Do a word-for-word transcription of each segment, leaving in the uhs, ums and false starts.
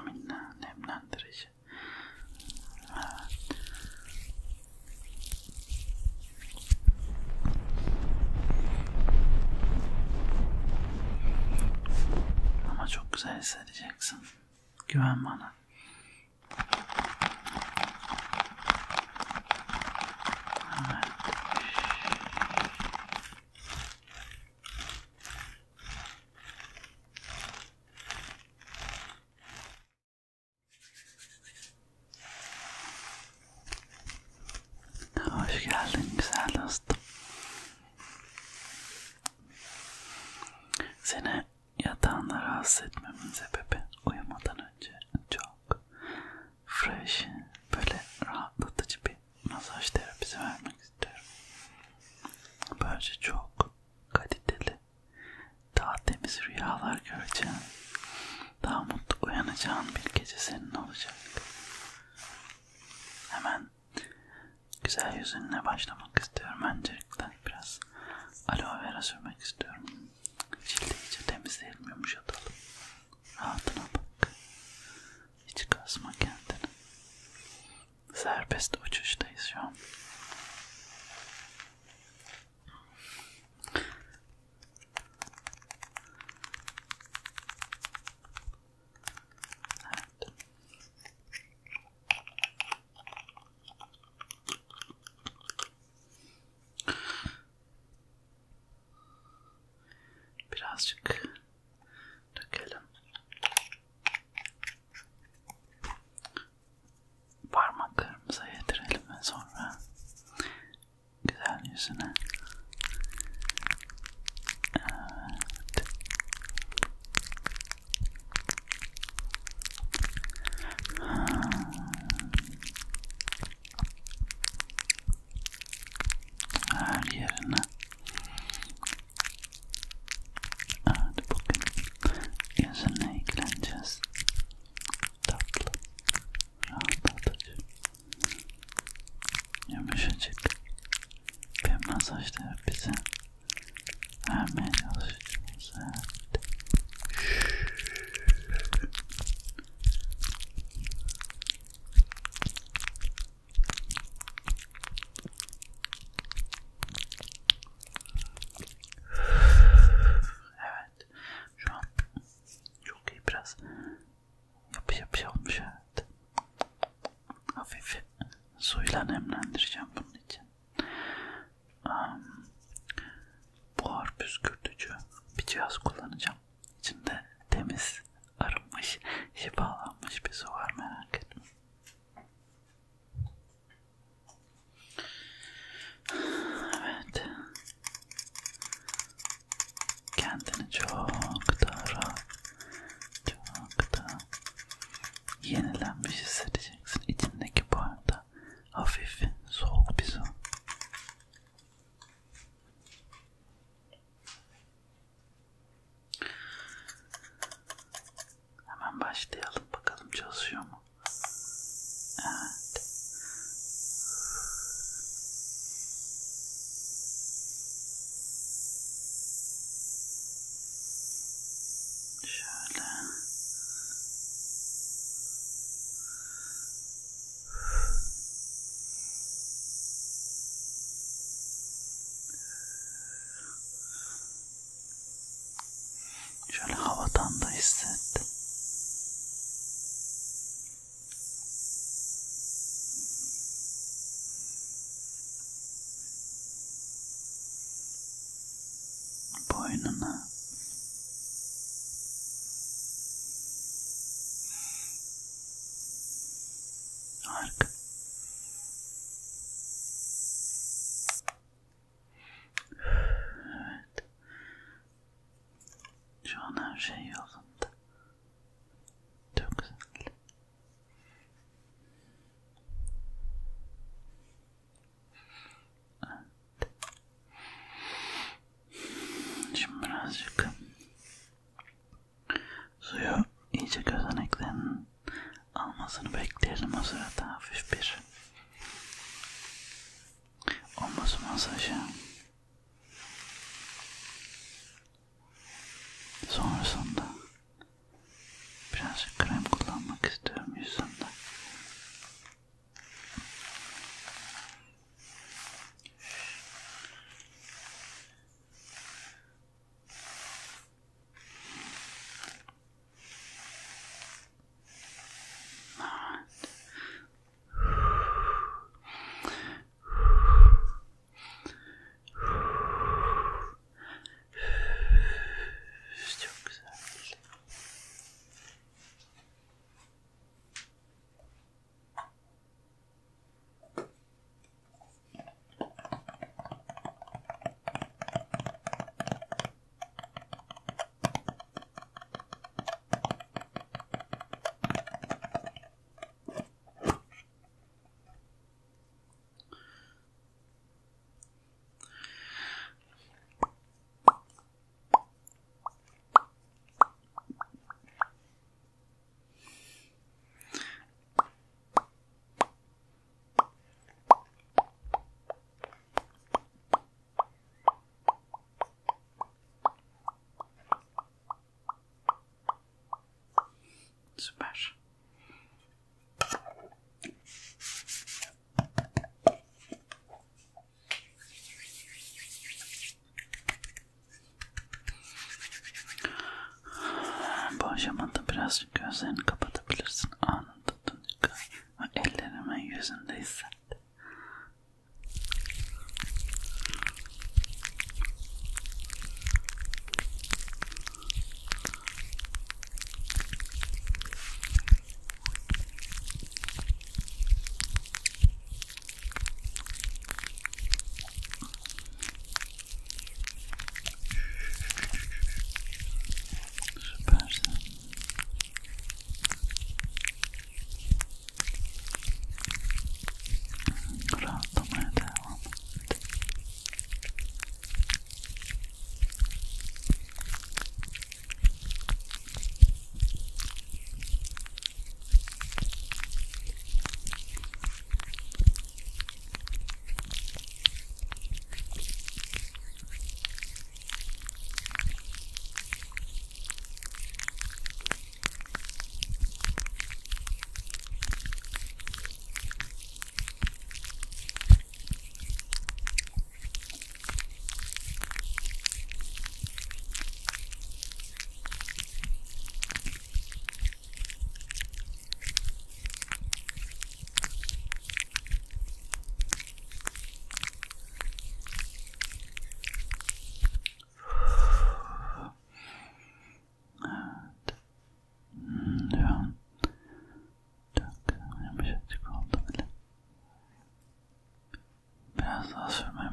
vitaminli, nemlendirici. Evet. Ama çok güzel hissedeceksin. Güven bana. Evet. Hoş geldin güzel dostum. Seni yatağında rahatsız etmemin sebebi uyumadan önce çok fresh, böyle rahatlatıcı bir masaj terapisi vermek istiyorum. Böylece çok kaliteli, daha temiz rüyalar göreceğin, daha mutlu uyanacağın bir gece senin olacak. Hemen güzel yüzünle başlamak istiyorum. Öncelikle biraz aloe vera sürmek istiyorum. Cildi iyice temizleyelim, yumuşatalım. Rahatına bak. Hiç kasma kendini. Serbest uçuştayız şu an. Evet. Birazcık dökelim. Parmaklarımıza yedirelim ve sonra güzel yüzüne. Evet. Her yerine. Evet, bugün yüzünle ilgileneceğiz. Tatlı, rahatlatıcı, yumuşacık bir masaj terapisi vermeye çalışacağız. Evet. Evet. Şu an çok iyi, biraz yapı yapı olmuş. Evet. Hafif suyla nemlendireceğim bunun için. Um, buhar püskürtücü bir cihaz kullanacağım. İçinde temiz, arınmış, şifalanmış bir su var, merak etme. Evet. Kendini çok daha rahat, çok daha yenilenmiş hissedeceksin. İçindeki buharda hafif soğuk bir su. Hemen başlayalım bakalım çalışıyor mu? Evet. Şöyle. Şöyle havadan da hisset. Boynuna. Harika. Evet. Şu an her şey yolunda. Çok güzel. Evet. Şimdi birazcık suyu iyice gözeneklerinin almasını bekleyelim. O sırada hafif bir omuz masajı. Sonrasında birazcık krem kullanmak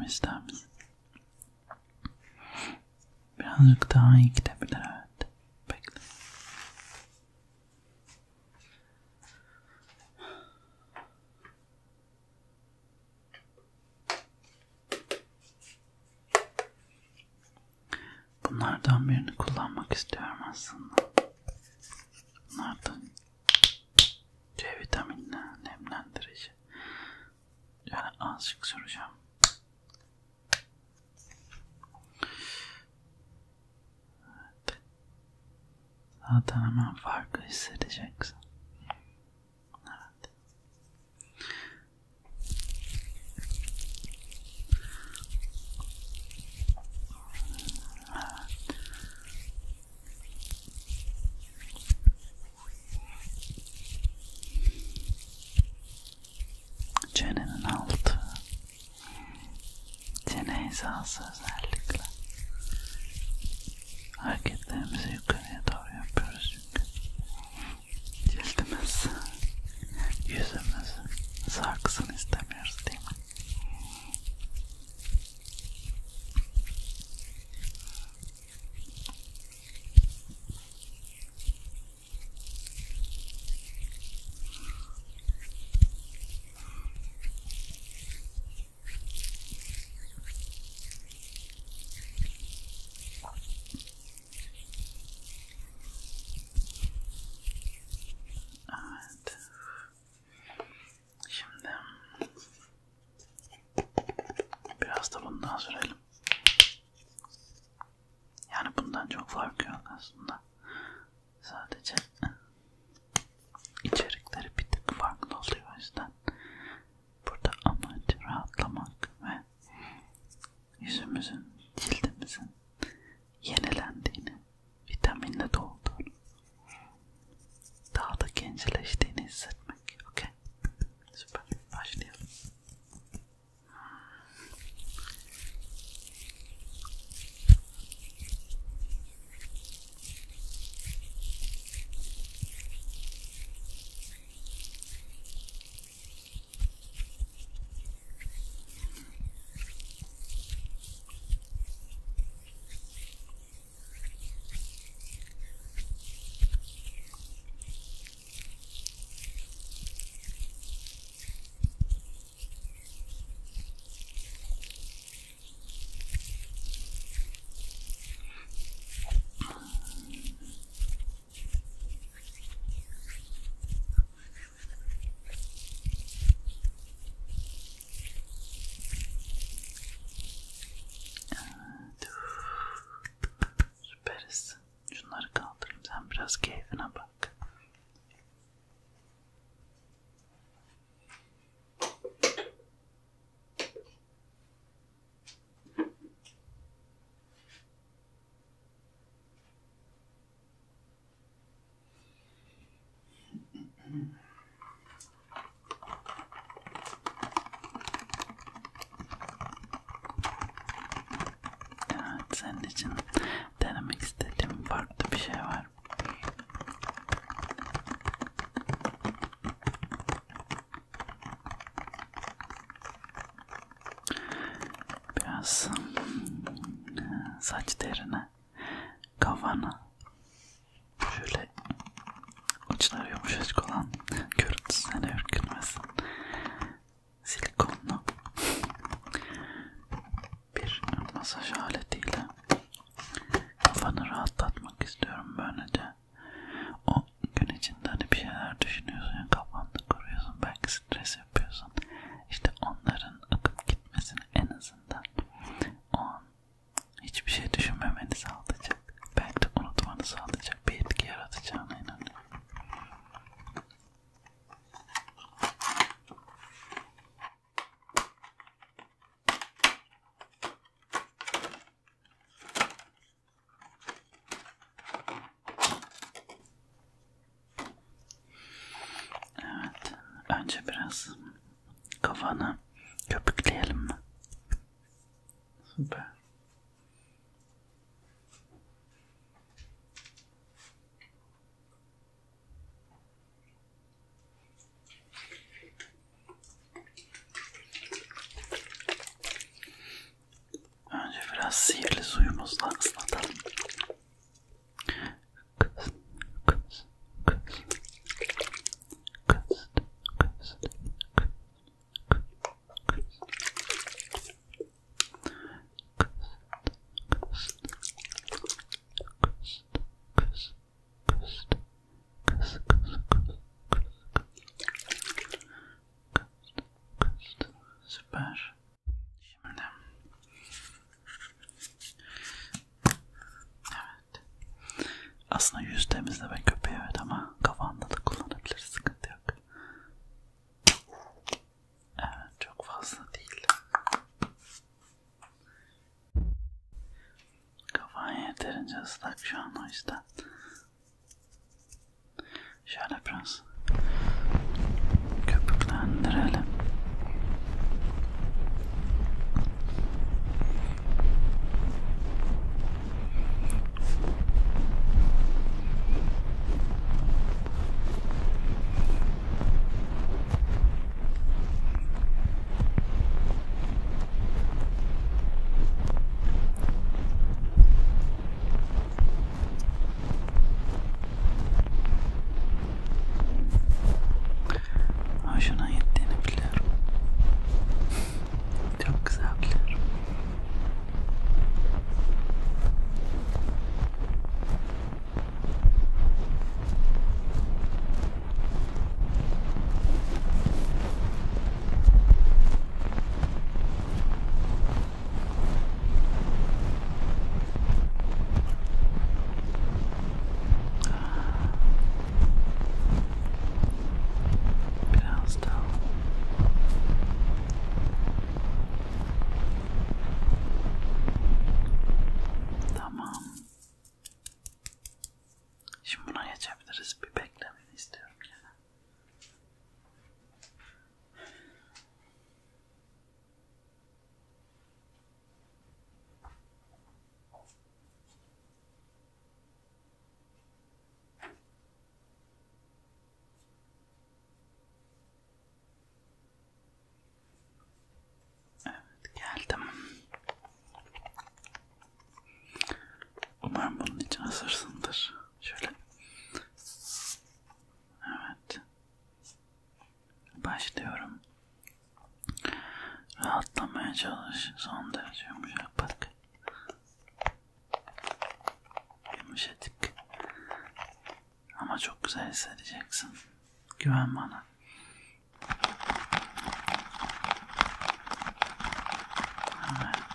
yapmamı ister misin? Birazcık daha iyi gidebilir, evet. Bekle. Bunlardan birini kullanmak istiyorum aslında. Bunlardan C vitaminli, nemlendirici. Yani azıcık süreceğim. Evet. Zaten hemen farkı hissedeceksin. Evet. Çenenin altı, çene hizası özellikle. Hareketlerimizi yukarıya doğru yapıyoruz çünkü cildimiz, yüzümüz sarksın istemiyoruz, değil mi? Evet. Şimdi biraz da bundan sürelim. Yani bundan çok farkı yok aslında. Sadece içerikleri bir tık farklı oluyor, o yüzden. Burada amaç rahatlamak ve yüzümüzün, cildimizin yenilendiğini, vitaminle dolduğunu, daha da gençleştiğini hissetmek. Okey? Süper. Başlayalım. Süperiz. Şunları kaldırayım, sen biraz keyfine bak. Evet, senin için denemek istediğim farklı bir şey var. Biraz saç derine, kafana şöyle uçları yumuşacık olan, görüntüsü seni ürkütmesin, silikonlu bir masaj aletiyle kafanı rahatlatmak istiyorum. Böylece o gün içinde hani bir şeyler düşünüyorsun ya, kafanda kuruyorsun, belki stres yapıyorsun, işte onların akıp gitmesini, en azından o an hiçbir şey düşünmemeni sağlayacak, belki de unutmanı sağlayacak bir etki yaratacağına inanıyorum. Evet, önce biraz kafanı köpükleyelim mi? Süper. Süper. Şimdi evet. Aslında yüz temizleme köpüğü evet ama kafanda da kullanabiliriz. Sıkıntı yok. Evet çok fazla değil. Kafan yeterince ıslak şu an o yüzden. Şöyle biraz köpüklendirelim. Hoşuna gittiğini biliyorum. Çok güzel biliyorum. Biraz daha. Tamam. Şimdi buna geçebiliriz. Bir beklemeni istiyorum yani. Evet geldim. Umarım bunun için hazırsındır. Şöyle. Evet. Başlıyorum. Rahatlamaya çalış. Son derece yumuşak bak. Yumuşacık. Ama çok güzel hissedeceksin. Güven bana. Evet.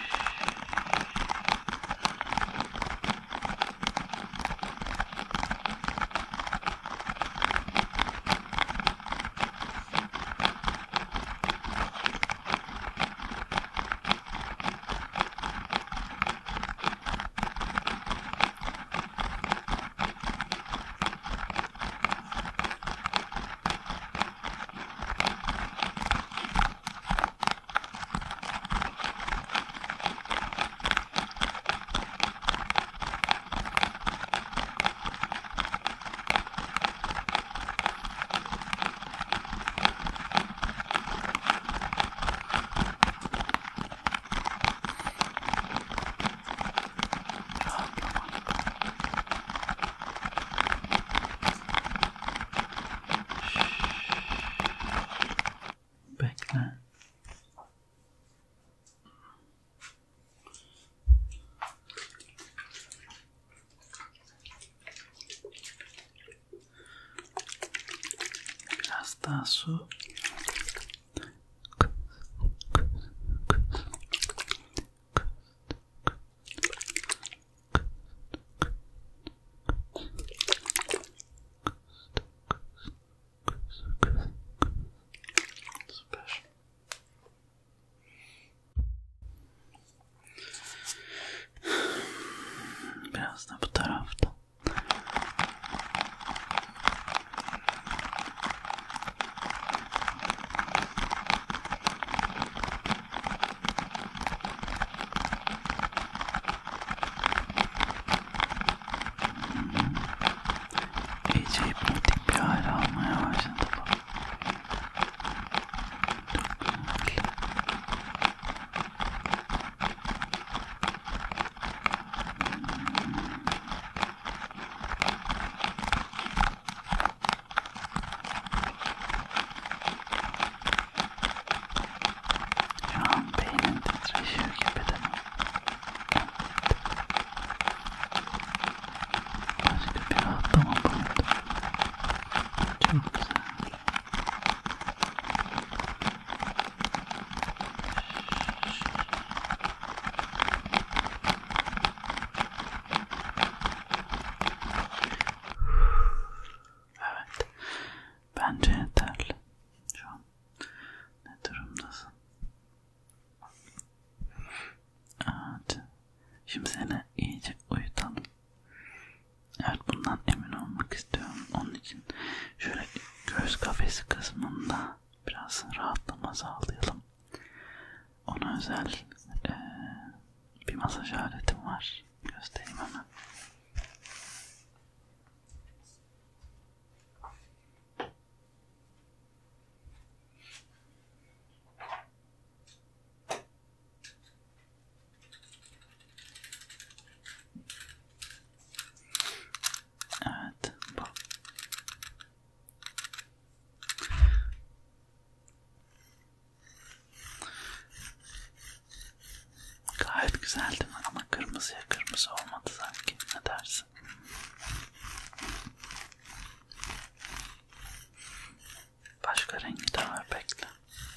Bekle. Biraz daha su. Süper. Biraz da bu tarafta. göğüs kafesi kısmında biraz rahatlama sağlayalım. Ona özel e, bir masaj aletim var. Göstereyim hemen. Evet, bu. Gayet güzel değil mi? Ama kırmızıya kırmızı olmadı sanki. Ne dersin? Başka rengi de var, bekle.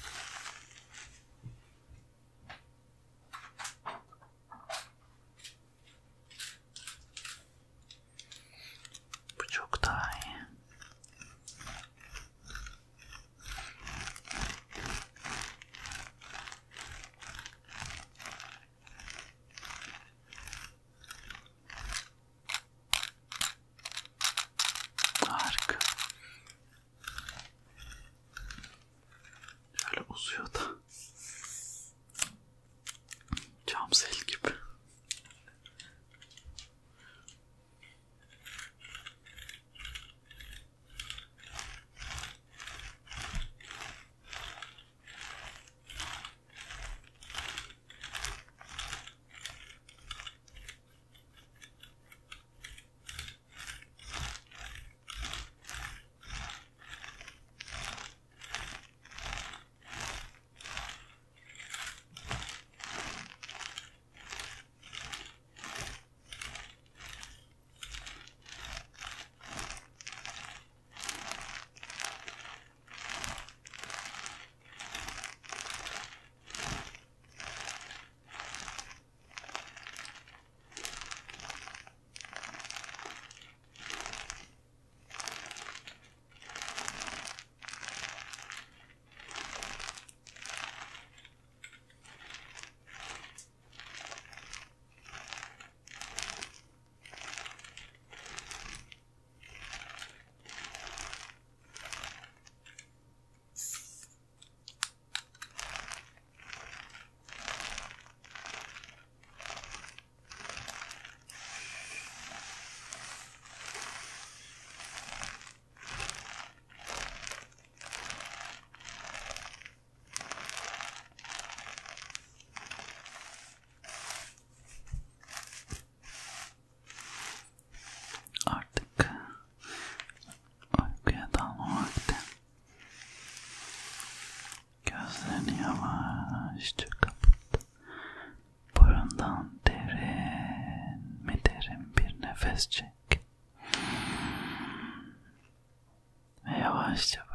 Bu çok daha iyi. Harika. Şöyle uzuyor da. Cam sel gibi. Uykuya dalma vakti. Gözlerini yavaşça kapat. Burundan derin mi derin bir nefes çek. Ve yavaşça